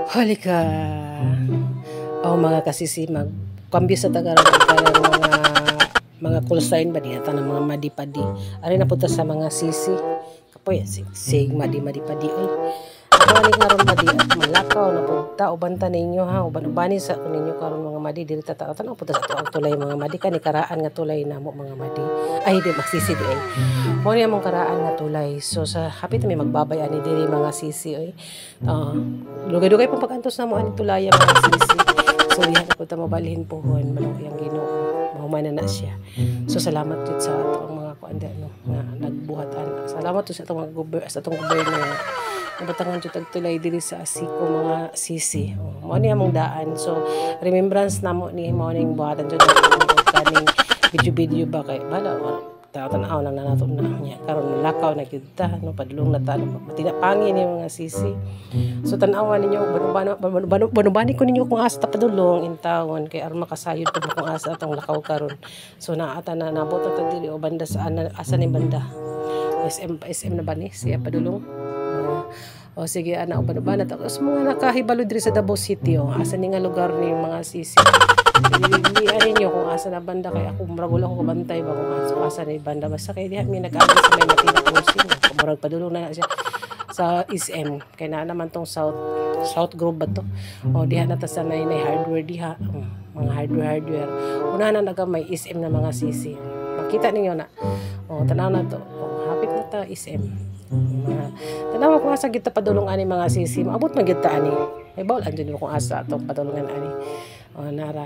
Halika. O mga kasisi, magkambyo sa tagaran ng mga kulsain ba diya ng mga madipadi. Ari na punta sa mga sisi. Kapoy sig madi-madi-padi oy. Ako ni karon madi at malakaw na punta ubanta ninyo ha, uban-ubani sa ninyo karon mga madi diri tataw punta sa tuang tulay mga madi kani karaan nga tulay namo mga madi. Ay di magsisi di ay. Mo ni among karaan nga tulay. So sa hapit mi magbabay ani diri mga sisi oy. Dugay-dugay pang pagantos namo ani tulay mga sisi. So yan ko ta mabalhin pohon manong iyang Ginoo. Mahumana na siya. So salamat jud sa atong mga kuanda no nga nagbuhatan. Salamat to sa atong gobyerno nabatangan jud tagtulay diri sa Asiko mga sisi. Mao ni among daan. So remembrance namo ni mao ning buhatan jud kaning video ba kay bala tanaw lang na nato na niya karon lakaw na gyud ta no padulong na ta matinapangin ni mga sisi. So tan-awan ninyo banubani ko ninyo kung asa ta padulong in tawon kay aron makasayod pud kung asa atong lakaw karon. So naata na nabot ta dili o banda sa asa ni banda SM na ba ni siya padulong. O sige ana uban-uban na tapos mga nakahibalo diri sa Davao City asa ni nga lugar ni mga sisi. Hindi niyo kung asa na banda kay ako murag wala ko kabantay ba kung asa ni banda basta kay diha mi nag-agi sa may Matina Crossing murag padulong na siya sa SM kay na naman tong South Grove ba to o diha na ta sa may hardware diha mga hardware una na nagamay SM na mga sisi makita ninyo na tanaw na to hapit na ta SM tanaw ko asa kita padulong ani mga sisi maabot man gyud ta ani may bawal andun kung asa atong padulungan ani nara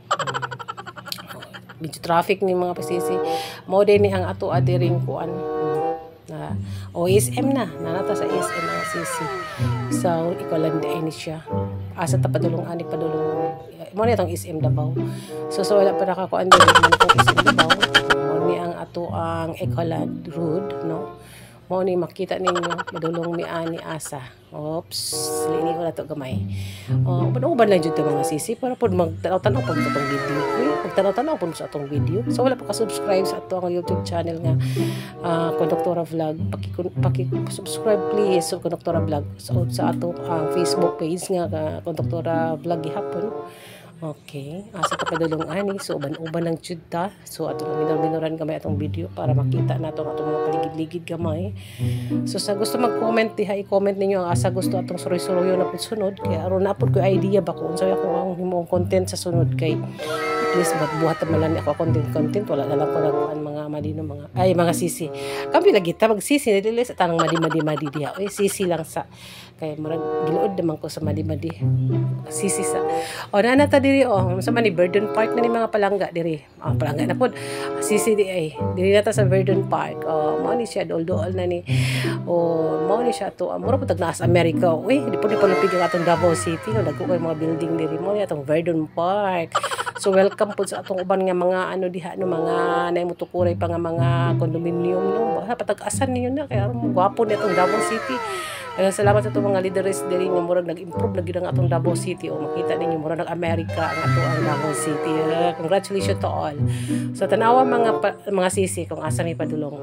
medyo traffic ni mga pasisi mo din ni ang ato adiring kuan na SM na nanata sa SM mga sisi so ikolande ni siya asa ta padulong ani padulong mo ni atong SM Davao so wala pa nakakuan din man tong SM Davao mo ni ang ato ang Ecoland Road no mo ni makita ninyo madulong mi ani asa lini ko na to gamay uban lang jud mga sisi para pod magtanaw-tanaw po sa atong video magtanaw-tanaw po sa atong video so wala pa ka-subscribe sa ato ang YouTube channel nga Konduktora Vlog paki-subscribe please sa Konduktora Vlog sa ato ang Facebook page nga Konduktora Vlog gihapon. Okay, asa ta padulong ani so uban-uban lang jud ta. So ato minor-minoran gamay atong video para makita nato atong mga paligid-ligid gamay. So sa gusto mag-comment diha i-comment ninyo ang asa gusto atong suroy-suroyo na pud sunod kay aron na pud ko idea ba kung unsay ako ang himong content sa sunod kay please buhat malan ako content wala na lang ko nagkuan mga malino mga sisi. Kami lagi ta magsisi dili sa tanang madi diha. Oy sisi lang sa kay murag giluod naman ko sa madi sisi sa na ta diri sa man ni Verdun Park na ni mga palangga diri palangga na pod sisi di ay diri na ta sa Verdun Park mao ni siya dool na ni mao ni siya to mura pud tag sa America di pud palupig ang atong Davao City dagko kay mga building diri mao ni atong Verdun Park. So welcome po sa atong uban nga mga diha mga naimutukuray pa nga mga condominium no patag-asan ninyo na kaya gwapo ni atong Davao City. Salamat sa itong mga leaders diri nga murag nag-improve lagi ang atong Davao City makita ninyo murag nag-America ang ato ang Davao City. Congratulations to all. So tanawa mga sisi kung asa ni padulong.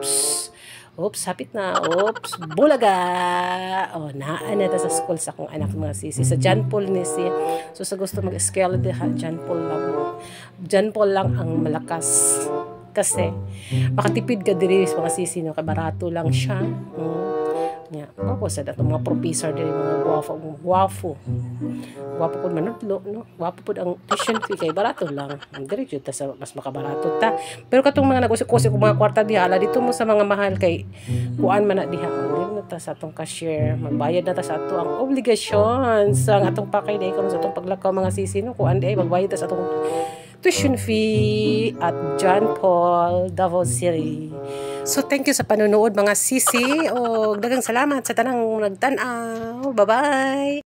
Hapit na. Bulaga. Naa na ta sa school sa akong anak mga sisi. Sa John Paul ni siya. So sa gusto mag-scale diha John Paul lang ang malakas. Kasi makatipid ka diri sa mga sisi no kay barato lang siya. Ako sa datong mga professor diri mga guwapo pud manudlo no guwapo pud ang tuition fee kay barato lang diri jud ta sa mas makabarato ta pero katong mga nagusik-usik og mga kwarta diha ala dito mo sa mga mahal kay kuan man na diha diri na ta sa atong cashier magbayad na ta sa ato ang obligations sa atong pakay dai karon sa atong paglakaw mga sisi no kuan di ay magbayad ta sa atong tuition fee at John Paul Davao City. So thank you sa panonood mga sisi o daghang salamat sa tanang nagtan-aw. Bye-bye.